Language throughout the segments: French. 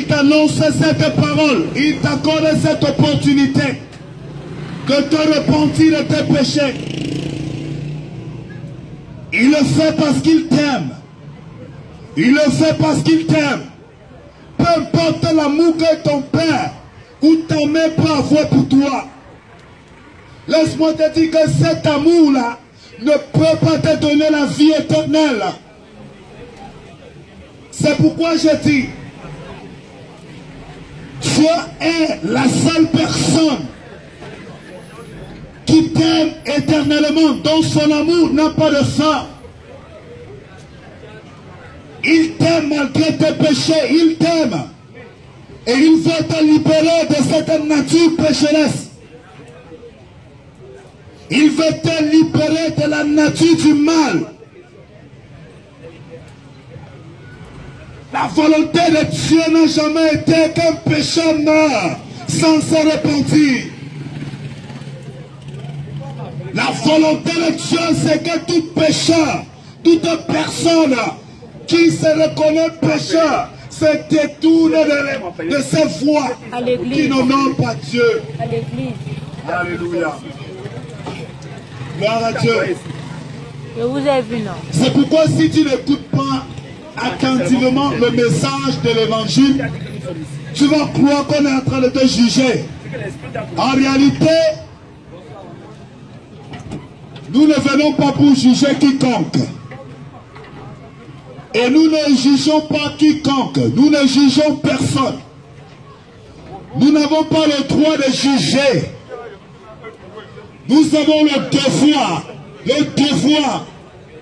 t'annonce cette parole, il t'accorde cette opportunité de te repentir de tes péchés. Il le fait parce qu'il t'aime. Il le fait parce qu'il t'aime. Peu importe l'amour que ton père ou ta mère peut avoir pour toi. Laisse-moi te dire que cet amour-là ne peut pas te donner la vie éternelle. C'est pourquoi je dis, Dieu est la seule personne qui t'aime éternellement, dont son amour n'a pas de fin. Il t'aime malgré tes péchés, il t'aime. Et il veut te libérer de cette nature pécheresse. Il veut te libérer de la nature du mal. La volonté de Dieu n'a jamais été qu'un pécheur meure sans se repentir. La volonté de Dieu, c'est que tout pécheur, toute personne qui se reconnaît pécheur, se détourne de ses voies qui n'honorent pas Dieu. À l'église. Alléluia. Gloire à Dieu. Je vous ai vu, non? C'est pourquoi si tu n'écoutes pas attentivement le message de l'évangile, tu vas croire qu'on est en train de te juger. En réalité, nous ne venons pas pour juger quiconque. Et nous ne jugeons pas quiconque. Nous ne jugeons personne. Nous n'avons pas le droit de juger. Nous avons le devoir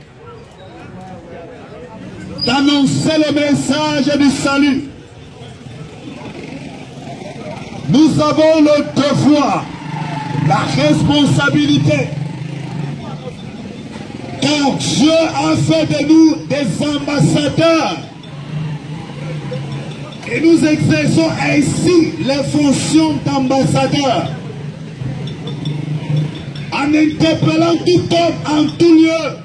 d'annoncer le message du salut. Nous avons le devoir, la responsabilité. Car Dieu a fait de nous des ambassadeurs. Et nous exerçons ainsi les fonctions d'ambassadeurs. En interpellant tout homme en tout lieu.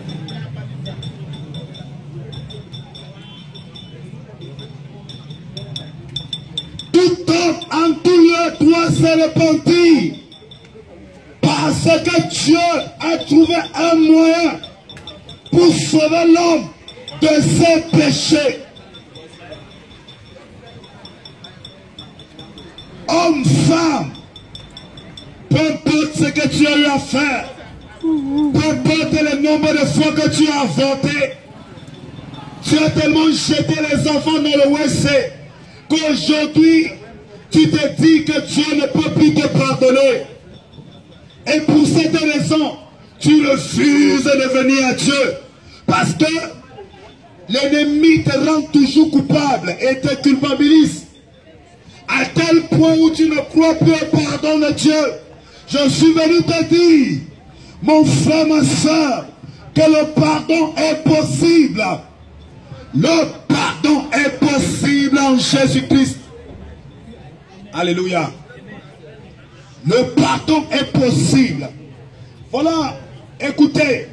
Tout homme en tout lieu doit se repentir. Parce que Dieu a trouvé un moyen pour sauver l'homme de ses péchés. Homme, femme, peu importe ce que tu as eu à faire, peu importe le nombre de fois que tu as avorté, tu as tellement jeté les enfants dans le WC qu'aujourd'hui tu te dis que Dieu ne peut plus te pardonner. Et pour cette raison, tu refuses de venir à Dieu. Parce que l'ennemi te rend toujours coupable et te culpabilise. À tel point où tu ne crois plus au pardon de Dieu. Je suis venu te dire, mon frère, ma soeur, que le pardon est possible. Le pardon est possible en Jésus-Christ. Alléluia. Le pardon est possible. Voilà, écoutez,